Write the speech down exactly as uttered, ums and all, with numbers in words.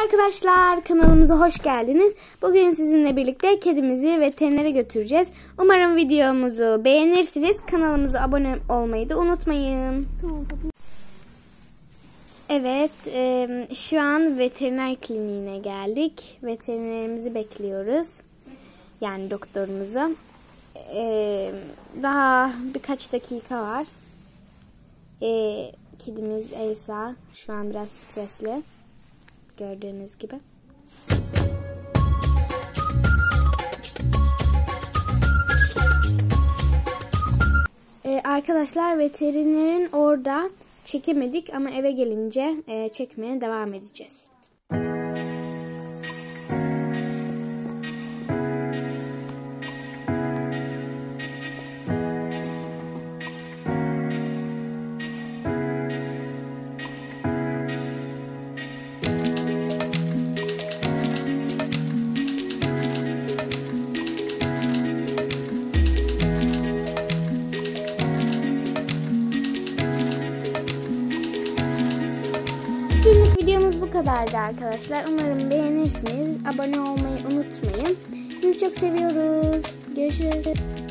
Arkadaşlar, kanalımıza hoş geldiniz. Bugün sizinle birlikte kedimizi veterinere götüreceğiz. Umarım videomuzu beğenirsiniz. Kanalımıza abone olmayı da unutmayın. Evet, e, şu an veteriner kliniğine geldik. Veterinerimizi bekliyoruz. Yani doktorumuzu. E, daha birkaç dakika var. E, kedimiz Elsa şu an biraz stresli. Gördüğünüz gibi. Ee, arkadaşlar, veterinerin orada çekemedik ama eve gelince e, çekmeye devam edeceğiz. Bugünlük videomuz bu kadardı arkadaşlar. Umarım beğenirsiniz. Abone olmayı unutmayın. Sizi çok seviyoruz. Görüşürüz.